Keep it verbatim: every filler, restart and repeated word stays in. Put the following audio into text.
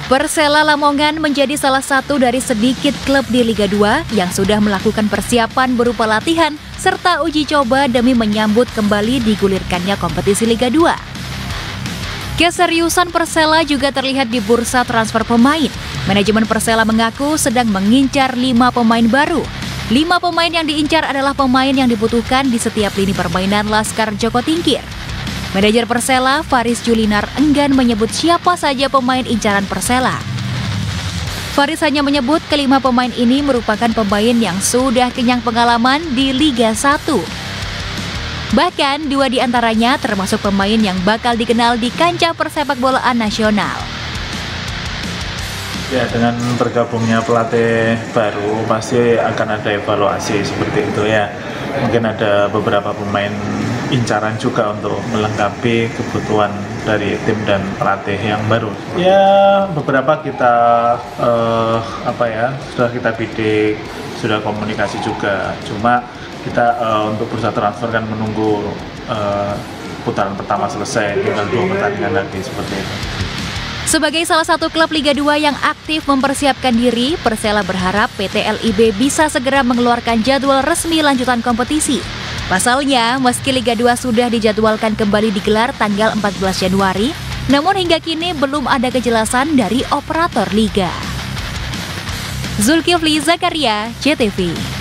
Persela Lamongan menjadi salah satu dari sedikit klub di Liga dua yang sudah melakukan persiapan berupa latihan serta uji coba demi menyambut kembali digulirkannya kompetisi Liga dua. Keseriusan Persela juga terlihat di bursa transfer pemain. Manajemen Persela mengaku sedang mengincar lima pemain baru. Lima pemain yang diincar adalah pemain yang dibutuhkan di setiap lini permainan Laskar Joko Tingkir. Manajer Persela, Faris Julinar, enggan menyebut siapa saja pemain incaran Persela. Faris hanya menyebut kelima pemain ini merupakan pemain yang sudah kenyang pengalaman di Liga satu. Bahkan dua di antaranya termasuk pemain yang bakal dikenal di kancah persepakbolaan nasional. Ya, dengan bergabungnya pelatih baru pasti akan ada evaluasi seperti itu ya. Mungkin ada beberapa pemain incaran juga untuk melengkapi kebutuhan dari tim dan pelatih yang baru. Ya, beberapa kita eh, apa ya sudah kita bidik, sudah komunikasi juga. Cuma kita eh, untuk bursa transfer kan menunggu eh, putaran pertama selesai, tinggal dua pertandingan lagi seperti itu. Sebagai salah satu klub Liga dua yang aktif mempersiapkan diri, Persela berharap P T L I B bisa segera mengeluarkan jadwal resmi lanjutan kompetisi. Pasalnya, meski Liga dua sudah dijadwalkan kembali digelar tanggal empat belas Januari, namun hingga kini belum ada kejelasan dari operator liga. Zulkifli Zakaria, C T V.